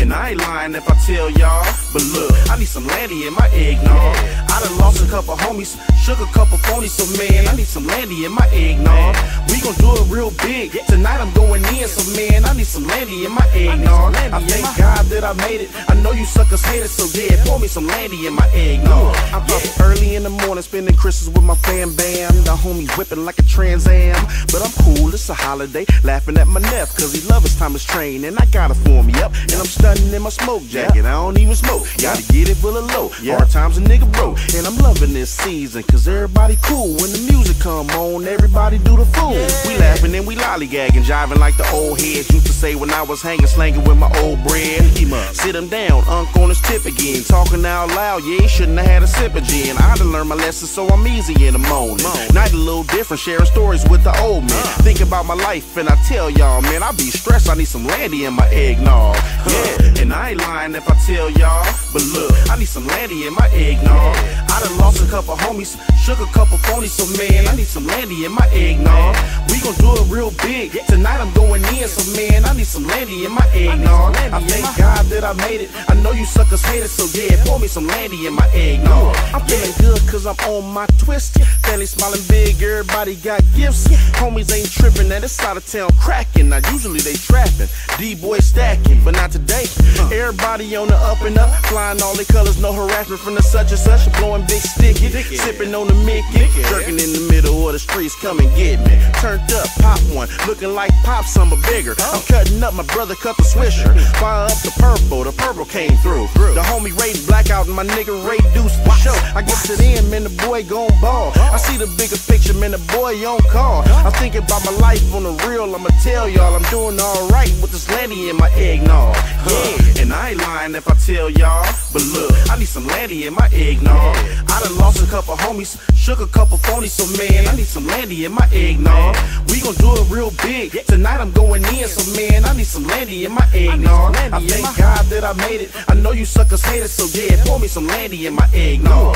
And I ain't lying if I tell y'all, but look, I need some Landy in my eggnog. I done lost a couple homies, shook a couple phonies, so man, I need some Landy in my eggnog. We gon' do it real big, tonight I'm going in, so man, I need some Landy in my eggnog. I thank God that I made it, I know you suckers hate it, so yeah, pour me some Landy in my eggnog. I'm up early in the morning, spending Christmas with my fam bam. The homies whipping like a Trans Am, but I'm cool, it's a holiday, laughing at my nephew, cause he love his time is train, and I gotta form me up, and I'm stunning in my smoke jacket, I don't even smoke, gotta get it full of low, hard times a nigga broke, and I'm loving this season, cause everybody cool, when the music come on, everybody do the fool, we laughing and we lollygagging, jiving like the old heads used to say when I was hanging, slanging with my old bread. Sit him down, unk on his tip again, talking out loud, yeah, he shouldn't have had a sip of gin, I done learned my lesson, so I'm easy in the morning, night a little different, sharing stories with the old man, think about my life, and I tell y'all, man, I be stressed, I need some Landy in my eggnog, and I ain't lying if I tell y'all, but look, I need some Landy in my eggnog. I done lost a couple homies, shook a couple phonies, so man, I need some Landy in my eggnog. We gon' do it real big, tonight I'm going in, so man, I need some Landy in my eggnog. I thank God that I made it, I know you suckers hate it, so yeah, pour me some Landy in my eggnog. I'm feeling good cause I'm on my twist, family smiling big, everybody got gifts, homies ain't tripping, that it's out of town cracking, now usually they trapping, D-boy stacking, but not today, everybody on the up and up, flying all their colors, no harassment from the such and such, blowing big sticky, sipping on the Mickey, jerking in the middle of the streets, come and get me, turned up, pop one, looking like Pop, some are bigger, I'm cutting up, my brother cut the swisher, fire up the purple came through, the homie Ray Blackout and my nigga Ray Deuce for sure, I get to the end, man, the boy gon' ball, I see the bigger picture, man, the boy on call, I think about my life on the real, I'ma tell y'all, I'm doing alright with this Landy in my eggnog, and I ain't lying if I tell y'all, but look, I need some Landy in my eggnog, I done lost a couple homies, shook a couple phonies, so man, I need some Landy in my eggnog, we gon' do it real big, tonight I'm going in, so man, I need some Landy in my eggnog, I thank God that I made it, I know you suckers hate it, so yeah, pour me some Landy in my eggnog,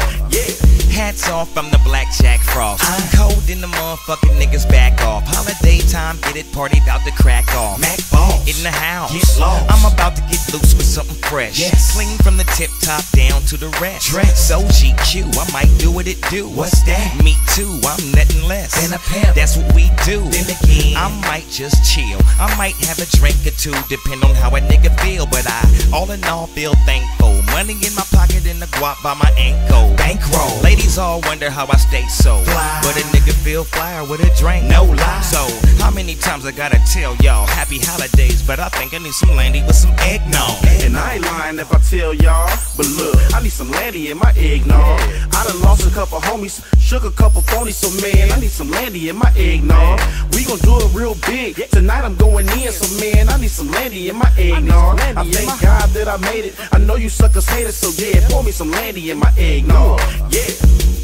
Hats off, I'm the Black Jack Frost. I'm cold in the motherfucking niggas back off. Holiday time, get it partied out to crack off. Mac balls in the house. Get lost. I'm about to get loose with something fresh. Clean from the tip top down to the rest. So GQ, I might do what it do. What's that? Me too, I'm nothing less than a pimp. That's what we do. Then again, I might just chill. I might have a drink or two, depend on how a nigga feel. But I, all in all, feel thankful. Money in my pocket and the guap by my ankle. Bankroll. Ladies all wonder how I stay so fly, but a nigga feel flyer with a drink, no lie. So how many times I gotta tell y'all happy holidays, but I think I need some Landy with some eggnog. And I ain't lying if I tell y'all, but look, I need some Landy in my eggnog. I done lost a couple homies, shook a couple phonies, so man, I need some Landy in my eggnog. We gon' do it real big, tonight I'm going in, so man, I need some Landy in my eggnog. I thank God that I made it, I know you suckers hate it, so yeah, pour me some Landy in my eggnog,